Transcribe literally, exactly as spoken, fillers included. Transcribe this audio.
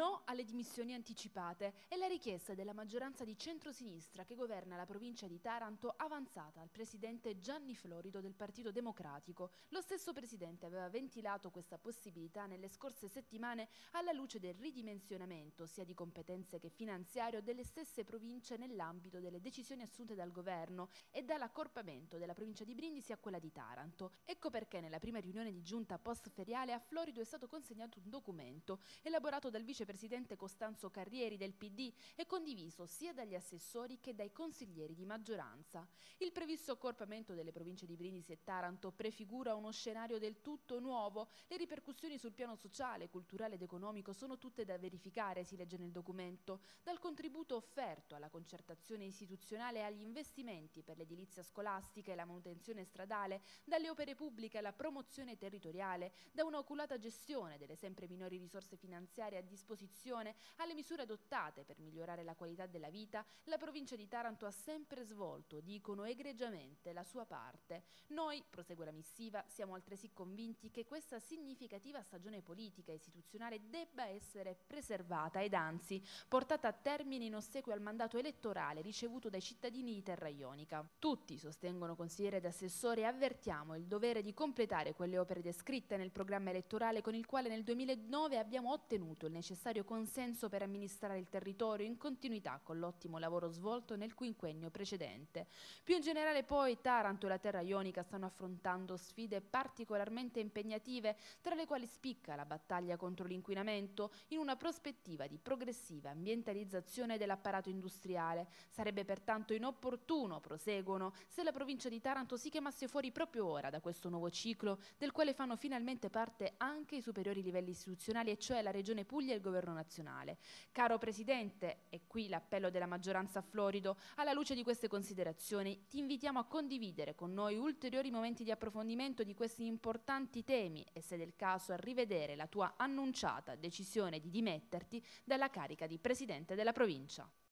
No alle dimissioni anticipate è la richiesta della maggioranza di centrosinistra che governa la provincia di Taranto avanzata al presidente Gianni Florido del Partito Democratico. Lo stesso presidente aveva ventilato questa possibilità nelle scorse settimane alla luce del ridimensionamento sia di competenze che finanziario delle stesse province nell'ambito delle decisioni assunte dal governo e dall'accorpamento della provincia di Brindisi a quella di Taranto. Ecco perché nella prima riunione di giunta post-feriale a Florido è stato consegnato un documento elaborato dal vicepresidente Costanzo Carrieri del P D e condiviso sia dagli assessori che dai consiglieri di maggioranza. Il previsto accorpamento delle province di Brindisi e Taranto prefigura uno scenario del tutto nuovo. Le ripercussioni sul piano sociale, culturale ed economico sono tutte da verificare, si legge nel documento, dal contributo offerto alla concertazione istituzionale e agli investimenti per l'edilizia scolastica e la manutenzione stradale, dalle opere pubbliche alla promozione territoriale, da un'oculata gestione delle sempre minori risorse finanziarie a disposizione alle misure adottate per migliorare la qualità della vita. La provincia di Taranto ha sempre svolto, dicono egregiamente, la sua parte. Noi, prosegue la missiva, siamo altresì convinti che questa significativa stagione politica e istituzionale debba essere preservata ed anzi portata a termine in ossequio al mandato elettorale ricevuto dai cittadini di Terra Ionica. Tutti, sostengono consiglieri ed assessori, avvertiamo il dovere di completare quelle opere descritte nel programma elettorale con il quale nel duemilanove abbiamo ottenuto il necessario consenso per amministrare il territorio in continuità con l'ottimo lavoro svolto nel quinquennio precedente. Più in generale poi Taranto e la Terra Ionica stanno affrontando sfide particolarmente impegnative, tra le quali spicca la battaglia contro l'inquinamento in una prospettiva di progressiva ambientalizzazione dell'apparato industriale. Sarebbe pertanto inopportuno, proseguono, se la provincia di Taranto si chiamasse fuori proprio ora da questo nuovo ciclo del quale fanno finalmente parte anche i superiori livelli istituzionali, e cioè la Regione Puglia e il Governo nazionale. Caro Presidente, e qui l'appello della maggioranza a Florido, alla luce di queste considerazioni ti invitiamo a condividere con noi ulteriori momenti di approfondimento di questi importanti temi e, se del caso, a rivedere la tua annunciata decisione di dimetterti dalla carica di Presidente della provincia.